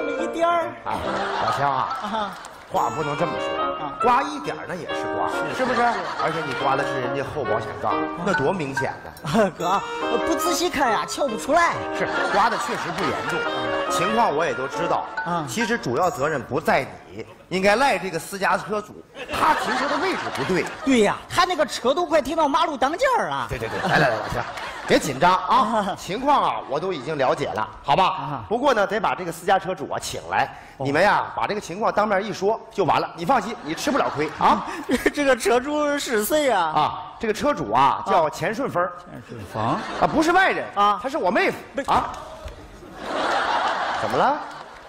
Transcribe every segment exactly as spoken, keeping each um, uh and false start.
么一点儿。 哎，老乡啊， 啊， 话不能这么说，刮一点那也是刮，是不是？而且你刮的是人家后保险杠，那多明显呢！ 哥，不仔细看呀，瞧不出来。 是刮的确实不严重，情况我也都知道。 嗯， 其实主要责任不在你，应该赖这个私家车主，他停车的位置不对。 对呀，他那个车都快停到马路当间儿了。 对对对，来来来，老乡，别紧张啊，情况啊我都已经了解了，好吧？不过呢，得把这个私家车主啊请来，你们呀把这个情况当面一说就完了。你放心，你吃不了亏啊。 这个车主是谁呀？ 啊，这个车主啊叫钱顺风。 钱顺风啊，不是外人啊， 她是我妹夫啊。怎么了？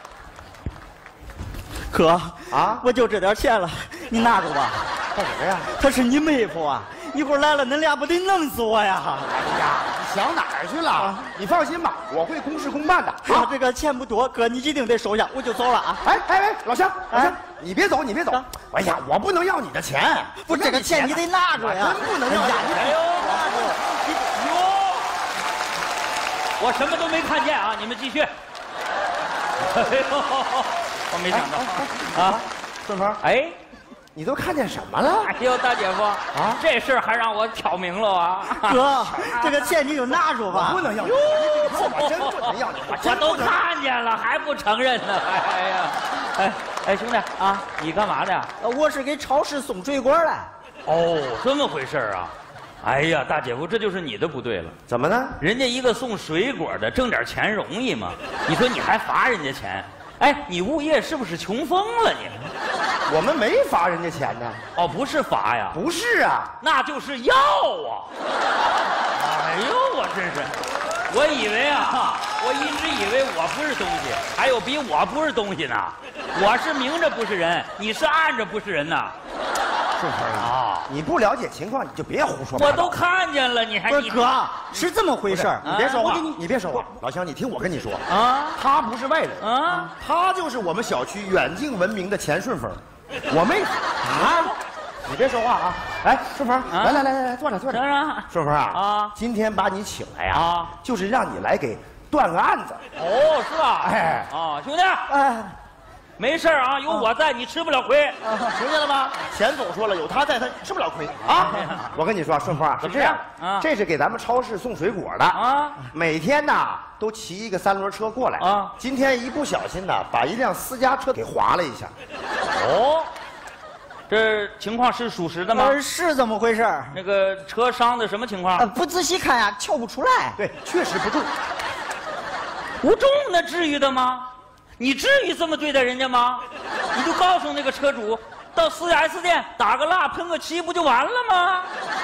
哥啊， 我就这点钱了，你拿着吧。 干什么呀？ 他是你妹夫啊，一会儿来了，恁俩不得弄死我呀？ 哎呀，你想哪儿去了？啊、你放心吧，我会公事公办的。 啊，这个钱不多，哥你一定得收下，我就走了啊。 哎哎哎，老乡，老乡，你别走，你别走。啊、哎呀，我不能要你的钱， 不是这个钱你得拿着呀， 真不能要你的钱。 哎呦，拿着，哟，我什么都没看见啊，你们继续。哎呦，我没想到啊， 顺风， 哎。 你都看见什么了？ 哎呦，大姐夫啊，这事儿还让我挑明了啊！ 哥，这个钱你就拿住吧。 不能要，哟，我真不能要你， 我都看见了，还不承认呢！哎呀，哎哎，兄弟啊，你干嘛的？ 我是给超市送水果的。 哦，这么回事啊！哎呀，大姐夫，这就是你的不对了。 怎么呢？ 人家一个送水果的挣点钱容易吗？你说你还罚人家钱？哎，你物业是不是穷疯了你？ 我们没罚人家钱呢。 哦，不是罚呀？ 不是啊， 那就是要啊！哎呦，我真是，我以为啊，我一直以为我不是东西，还有比我不是东西呢。我是明着不是人，你是暗着不是人呐。 顺风啊，你不了解情况，你就别胡说八道。 我都看见了，你还不是哥，是这么回事儿。 你别说话，你你别说话。老乡，你听我跟你说啊， 他不是外人啊， 他就是我们小区远近闻名的钱顺风，我妹夫啊。你别说话啊！来，顺风，来来来来来，坐着坐着。顺风啊啊，今天把你请来呀，啊，就是让你来给断个案子。 哦，是吧？ 哎， 啊，兄弟，哎。没事啊，有我在，你吃不了亏， 听见了吗？钱总说了，有他在，他吃不了亏啊！我跟你说，顺风啊，是这样，这是给咱们超市送水果的啊，每天呢都骑一个三轮车过来啊。今天一不小心呢，把一辆私家车给划了一下。 哦，这情况是属实的吗？ 是这么回事。 那个车伤的什么情况？ 不仔细看呀，瞧不出来。 对，确实不重。 不重那至于的吗？你至于这么对待人家吗？你就告诉那个车主，到 四 S 店打个蜡喷个漆不就完了吗？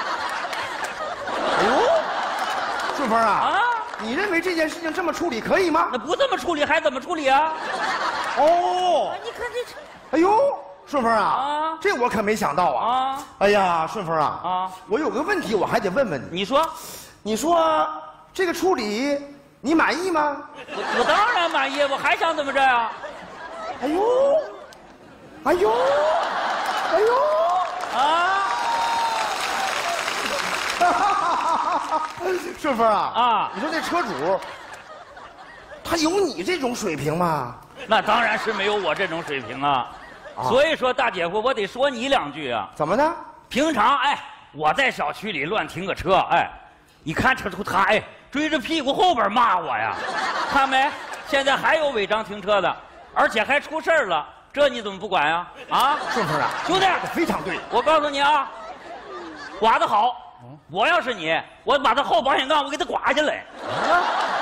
哎呦，顺风啊，啊，你认为这件事情这么处理可以吗？ 那不这么处理还怎么处理啊？ 哦， 你看这， 哎呦，顺风啊，啊，这我可没想到啊！啊，哎呀，顺风啊，啊，我有个问题我还得问问你。 你说， 你说这个处理。你满意吗？ 我我当然满意，我还想怎么着呀？ 哎呦，哎呦，哎呦啊！顺风啊啊！你说这车主，他有你这种水平吗？ 那当然是没有我这种水平啊！啊所以说，大姐夫，我得说你两句啊。 怎么呢？ 平常哎，我在小区里乱停个车，哎，一看车主他哎。追着屁股后边骂我呀，看没？现在还有违章停车的，而且还出事儿了，这你怎么不管呀？啊， 顺风啊， 兄弟， 非常对。 我告诉你啊，刮得好，我要是你，我把他后保险杠我给他刮下来。啊，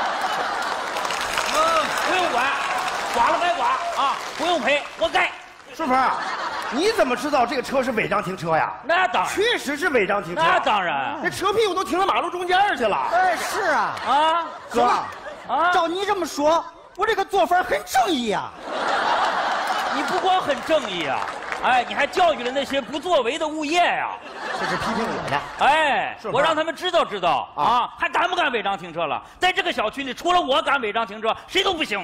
嗯，不用管，刮了该刮啊，不用赔，活该。 顺风啊，你怎么知道这个车是违章停车呀？ 那当然， 确实是违章停车。 那当然， 那车屁股都停到马路中间去了。 哎，是啊， 啊， 哥，啊，照你这么说，我这个做法很正义啊。 你不光很正义啊，哎，你还教育了那些不作为的物业呀。 这是批评我的。 哎，我让他们知道知道啊，还敢不敢违章停车了？在这个小区里，除了我敢违章停车，谁都不行。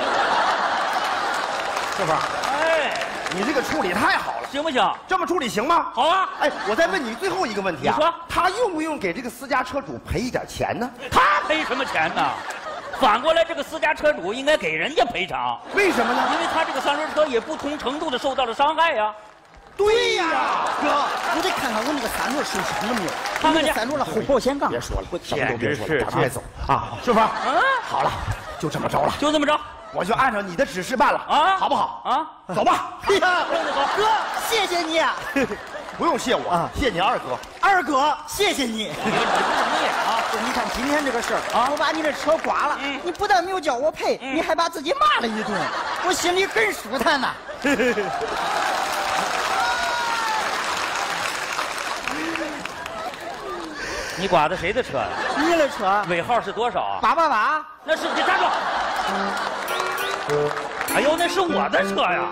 顺风， 哎。 你这个处理太好了， 行不行？ 这么处理行吗？ 好啊！ 哎，我再问你最后一个问题啊， 你说他用不用给这个私家车主赔一点钱呢？ 他赔什么钱呢？ 反过来，这个私家车主应该给人家赔偿。 为什么呢？ 因为他这个三轮车也不同程度的受到了伤害呀。 对呀， 哥，我得看看我那个三轮受伤了没有。 看看去。 三轮的后保险杠。 别说了，什么都简直别说了， 是赶快走啊！顺风，嗯，好了，就这么着了， 就这么着， 我就按照你的指示办了啊，好不好？ 啊， 走吧。 哎呀，哥，谢谢你。 不用谢我啊，谢你二哥。 二哥，谢谢你。 你也啊， 你看今天这个事儿啊，我把你的车刮了，你不但没有叫我赔，你还把自己骂了一顿，我心里很舒坦呐。 你刮的谁的车呀？ 你的车尾号是多少啊？ 八八八。 那是你站住！哎呦，那是我的车呀！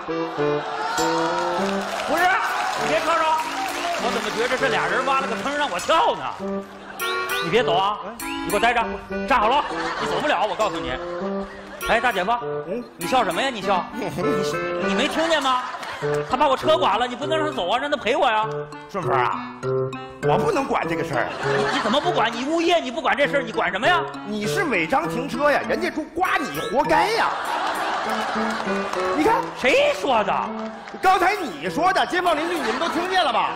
不是，你别吵吵！我怎么觉着这俩人挖了个坑让我跳呢？你别走啊！你给我待着，站好了，你走不了，我告诉你。哎，大姐夫，嗯，你笑什么呀？你笑？你你没听见吗？他把我车刮了，你不能让他走啊，让他赔我呀！ 顺风啊，我不能管这个事儿。 你你怎么不管？你物业你不管这事儿，你管什么呀？ 你是违章停车呀，人家就刮你，活该呀！你看谁说的？ 刚才你说的，街坊邻居你们都听见了吧？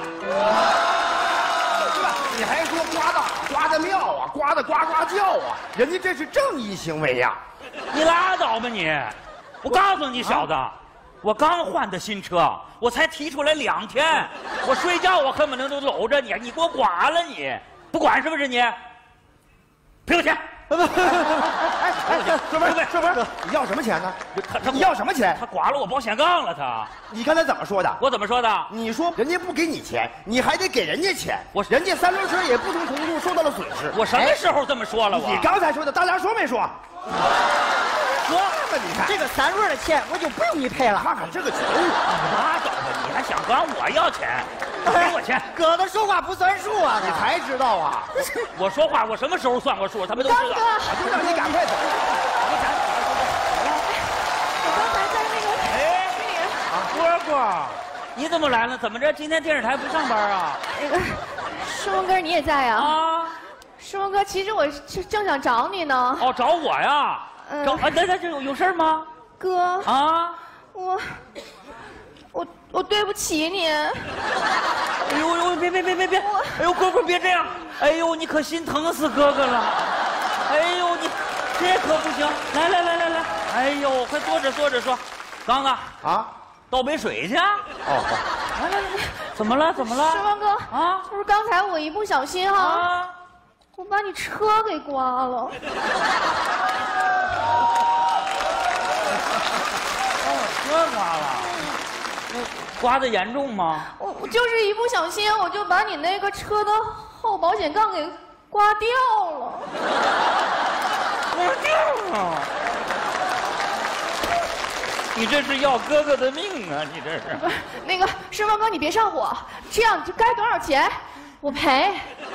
是吧？你还说刮的刮的妙啊，刮的呱呱叫啊，人家这是正义行为呀！ 你拉倒吧你！我告诉你小子。啊，我刚换的新车，我才提出来两天，我睡觉我恨不得都搂着你，你给我剐了你，不管是不是你？赔我钱！ 哎哎哎，顺风，顺风，你要什么钱呢？ 他他你要什么钱？ 他剐了我保险杠了，他。 你刚才怎么说的？ 我怎么说的？ 你说人家不给你钱，你还得给人家钱。 我人家三轮车也不同程度受到了损失。 我什么时候这么说了？我你刚才说的，大家说没说？ 说吧，你看这个三轮的钱我就不用你赔了。 看看这个觉悟， 拉倒吧，你还想管我要钱？给我钱！ 哥的说话不算数啊！ 你才知道啊！ 我说话我什么时候算过数？他们都知道。 我就让你赶快走。 我刚才在那个哎，蝈蝈，你怎么来了？怎么着？今天电视台不上班啊？ 那个顺风哥你也在啊？ 啊， 顺风哥，其实我是正想找你呢。 哦，找我呀？ 嗯找啊，来来，这有有事吗？ 哥啊， 我我我对不起你。 哎呦呦，别别别别别！哎呦，蝈蝈别这样！哎呦，你可心疼死哥哥了！哎呦，你这可不行！来来来来来！哎呦，快坐着坐着说。刚子啊， 倒杯水去。 哦， 来来来，怎么了？怎么了？ 顺风哥啊， 就是刚才我一不小心哈， 啊， 我把你车给刮了。 车刮了，刮的严重吗？ 我我就是一不小心，我就把你那个车的后保险杠给刮掉了。 刮掉了！你这是要哥哥的命啊！你这是。 不是那个顺风哥，你别上火，这样就该多少钱我赔。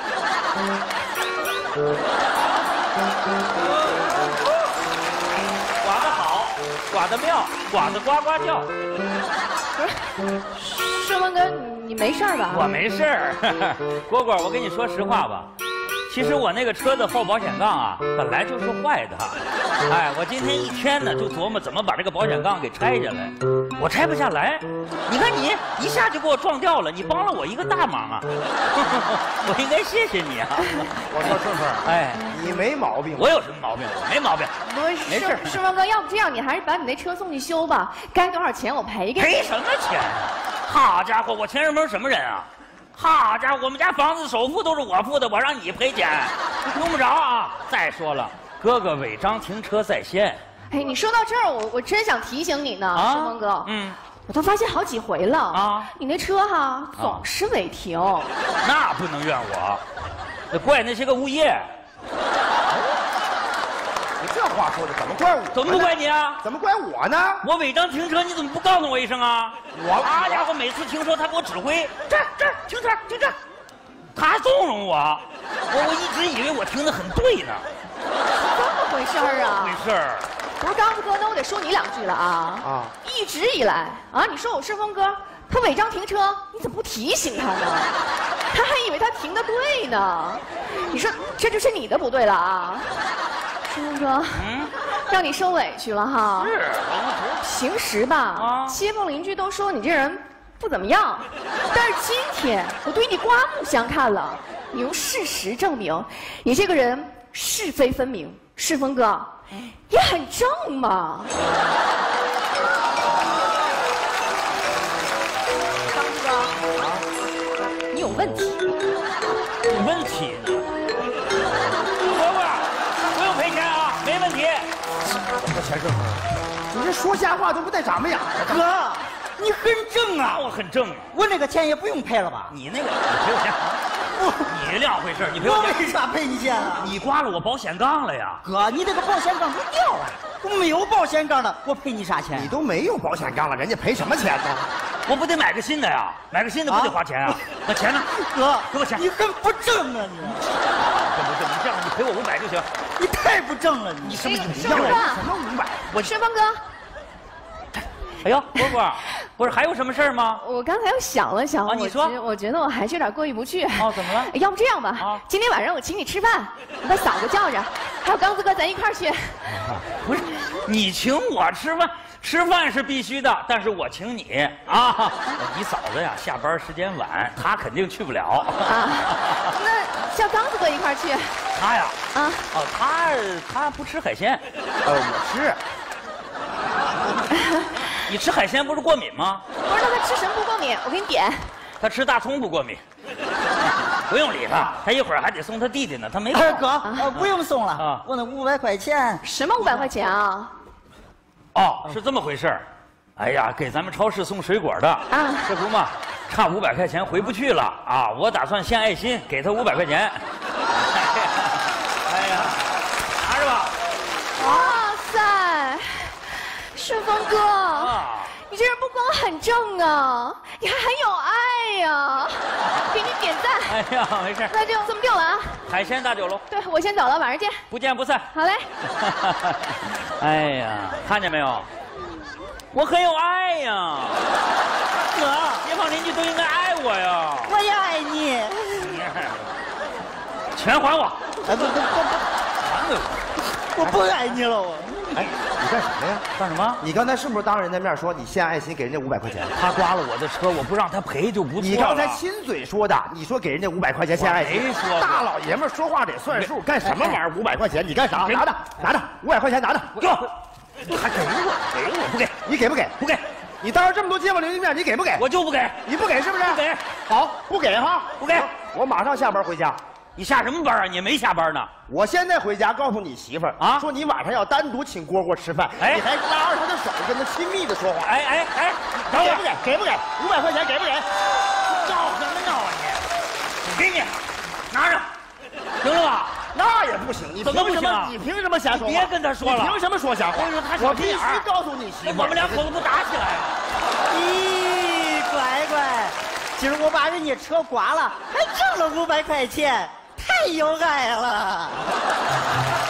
刮得好，刮得妙，刮得呱呱叫。 不是，顺风哥，你没事吧？ 我没事儿，蝈蝈，我跟你说实话吧，其实我那个车的后保险杠啊，本来就是坏的。哎，我今天一天呢，就琢磨怎么把这个保险杠给拆下来，我拆不下来。你看你一下就给我撞掉了，你帮了我一个大忙啊！我应该谢谢你啊！ 我说顺风， 哎， 你没毛病。 我有什么毛病？没毛病。 不是， 没事顺顺风哥，要不这样，你还是把你那车送去修吧，该多少钱我赔给你。 赔什么钱？好家伙，我钱什么什么人啊？好家伙，我们家房子首付都是我付的，我让你赔钱，用不着啊！再说了，哥哥违章停车在先。 哎，你说到这儿，我我真想提醒你呢， 啊顺风哥。 嗯， 我都发现好几回了啊， 你那车哈总是违停。 那不能怨我，得怪那些个物业。 你这话说的怎么怪我？ 怎么不怪你啊？ 怎么怪我呢？ 我违章停车，你怎么不告诉我一声啊？ 我好家伙，每次停车他给我指挥，这儿这儿停这儿停这儿，他还纵容我，我我一直以为我停的很对呢。 这么回事儿啊？ 没事儿。 不是刚子哥，那我得说你两句了啊！ 啊， 一直以来啊，你说我顺风哥他违章停车，你怎么不提醒他呢？他还以为他停的对呢。你说这就是你的不对了啊！ 顺风哥，嗯，让你受委屈了哈。 是， 平时吧，啊，街坊邻居都说你这人不怎么样，但是今天我对你刮目相看了，你用事实证明，你这个人是非分明。顺风哥，也很正嘛。张哥，你有问题。 有问题呢？伯伯，不用赔钱啊，没问题。 我钱顺风，你这说瞎话都不带长不眼的。 哥，你很正啊！ 我很正， 我那个钱也不用赔了吧？ 你那个，你赔我钱。你两回事，你赔我钱。 我为啥赔你钱啊？ 你刮了我保险杠了呀！ 哥，你这个保险杠都掉了，我没有保险杠了，我赔你啥钱？ 你都没有保险杠了，人家赔什么钱呢？ 我不得买个新的呀？买个新的不得花钱啊？那钱呢？ 哥， 给我钱！ 你很不正啊你！ 怎么这你这样，你赔我五百就行。 你太不正了你！ 你什么顺风哥， 什么五百？ 我顺风哥。 哎呦，伯伯，不是还有什么事儿吗？ 我刚才又想了想， 啊，你说， 我觉我觉得我还是有点过意不去。 哦，怎么了？ 要不这样吧，啊，今天晚上我请你吃饭，你把嫂子叫着，还有刚子哥，咱一块儿去。 不是，你请我吃饭，吃饭是必须的，但是我请你啊。你嫂子呀，下班时间晚，她肯定去不了。啊， 那叫刚子哥一块儿去。 他呀， 啊， 哦，他他不吃海鲜， 呃，我吃。 你吃海鲜不是过敏吗？ 不知道他吃什么不过敏，我给你点。 他吃大葱不过敏，不用理他，他一会儿还得送他弟弟呢，他没空。 哥，呃，不用送了，啊，我那五百块钱。 什么五百块钱啊？ 哦，是这么回事儿。哎呀，给咱们超市送水果的啊，这不嘛，差五百块钱回不去了啊！我打算献爱心，给他五百块钱。哎呀，拿着吧。 哇塞！顺风哥，啊，你这人不光很正啊，你还很有爱呀，啊！给你点赞。 哎呀，没事。 那就这么定了啊！ 海鲜大酒楼。对， 我先走了，晚上见。 不见不散。 好嘞。 哎呀，看见没有？我很有爱呀！ 哥， 街坊邻居都应该爱我呀！ 我也爱你。 钱还我！ 哎，不不不不， 还给我！ 我不爱你了，我。 哎，你干什么呀？ 干什么？ 你刚才是不是当人家面说你献爱心给人家五百块钱？ 他刮了我的车，我不让他赔就不错了。 你刚才亲嘴说的，你说给人家五百块钱献爱心， 没说。 大老爷们说话得算数，干什么玩意儿？五百块钱你干啥？拿着，拿着，五百块钱拿着，给我。 还给我？给我不给？ 你给不给？ 不给。 你当着这么多街坊邻居面，你给不给？ 我就不给。 你不给是不是？ 不给。 好，不给哈， 不给。 我马上下班回家。 你下什么班啊？你没下班呢。 我现在回家告诉你媳妇儿啊，说你晚上要单独请蝈蝈吃饭，哎，你还拉着他的手跟他亲密的说话。 哎哎哎， 给不给？给不给？五百块钱给不给？ 闹什么闹啊你？给你，拿着，行了吧？ 那也不行，你怎么不行啊？ 你凭什么瞎说？ 别跟他说了。 你凭什么说瞎话？我必须告诉你媳妇， 我们两口子不打起来啊？ 咦，乖乖，今儿我把人家车刮了，还挣了五百块钱。太有爱了！